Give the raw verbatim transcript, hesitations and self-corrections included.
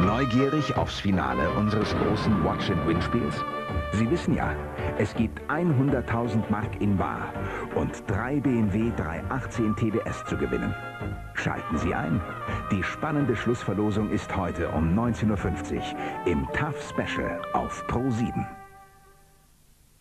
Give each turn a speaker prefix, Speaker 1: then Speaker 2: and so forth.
Speaker 1: Neugierig aufs Finale unseres großen Watch-and-Win-Spiels? Sie wissen ja, es gibt hunderttausend Mark in bar und drei B M W dreihundertachtzehn T D S zu gewinnen. Schalten Sie ein. Die spannende Schlussverlosung ist heute um neunzehn Uhr fünfzig im TAF Special auf Pro sieben.